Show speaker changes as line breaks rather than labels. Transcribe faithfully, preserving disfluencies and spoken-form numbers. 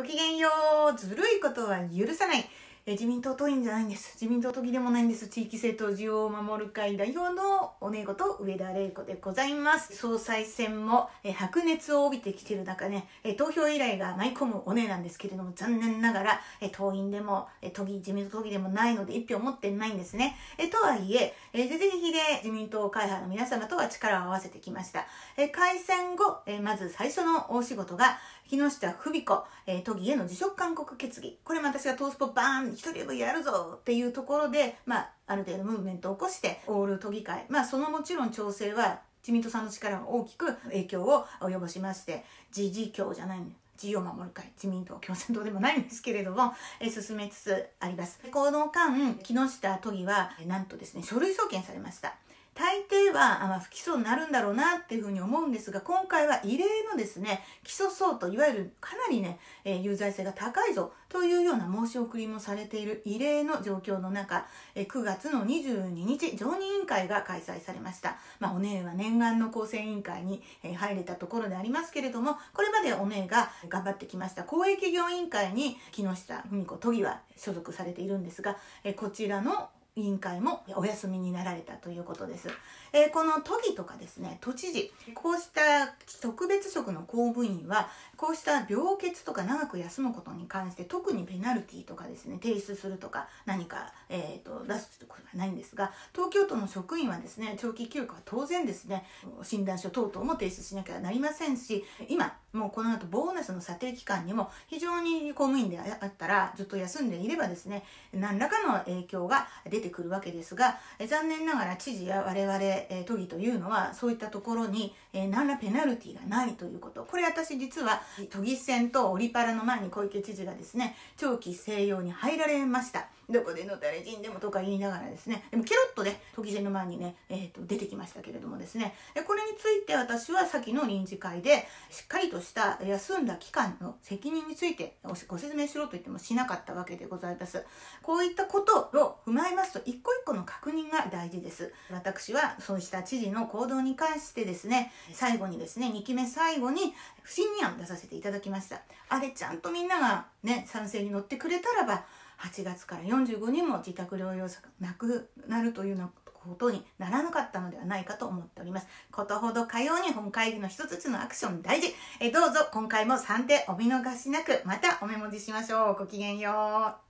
きげんよう。ずるいことは許さない。え自民党党員じゃないんです。自民党都議でもないんです。地域政党需要を守る会代表のおねごと上田玲子でございます。総裁選もえ白熱を帯びてきている中ね、え投票依頼が舞い込むおねなんですけれども、残念ながらえ党員でもえ都議、自民党都議でもないので一票持ってないんですね。えとはいえ、え是々非で自民党会派の皆様とは力を合わせてきました。え改選後、えまず最初の大仕事が木下富美子、えー、都議への辞職勧告決議。これも私がトースポバーン一人分やるぞっていうところで、まあ、ある程度ムーブメントを起こしてオール都議会、まあ、そのもちろん調整は自民党さんの力が大きく影響を及ぼしまして、自治協じゃないんだよ。自由を守る会、自民党、共産党でもないんですけれども、え進めつつあります。この間、木下都議は、なんとですね、書類送検されました。大抵は、まあ、不起訴になるんだろうなっていうふうに思うんですが、今回は異例のですね、起訴相当、いわゆるかなりね、えー、有罪性が高いぞというような申し送りもされている異例の状況の中、えー、くがつのにじゅうににち、常任委員会が開催されました。まあ、お姉は念願の構成委員会に、えー、入れたところでありますけれども、これまでお姉が頑張ってきました公営企業委員会に木下富美子都議は所属されているんですが、えー、こちらの委員会もお休みになられたということです。えー、この都議とかですね、都知事、こうした特別職の公務員は、こうした病欠とか長く休むことに関して特にペナルティとかですね、提出するとか何か、えー、と出すことはないんですが、東京都の職員はですね、長期休暇は当然ですね、診断書等々も提出しなきゃなりませんし、今、もうこの後ボーナスの査定期間にも非常に公務員であったらずっと休んでいればですね、何らかの影響が出てくるわけですが、残念ながら知事や我々、えー、都議というのはそういったところに、えー、何らペナルティがないということ。これ私実は都議選とオリパラの前に小池知事がですね、長期静養に入られました。どこでの誰人でもとか言いながらですね、でもケロッとね、都議選の前にね、えー、と出てきましたけれどもですね、これについて私は先の臨時会でしっかりとした休んだ期間の責任についてご説明しろと言ってもしなかったわけでございます。こういったことを踏まえますと、一個一個の確認が大事です。私はそうした知事の行動に関してですね、最後にですね、にきめ最後に不信任案を出させていただきました。あれちゃんとみんながね、賛成に乗ってくれたらば、はちがつからよんじゅうごにんも自宅療養者がなくなるというようなことにならなかったのではないかと思っております。ことほどかように本会議の一つずつのアクション大事。えどうぞ今回もさんてんお見逃しなく、またおメモしましょう。ごきげんよう。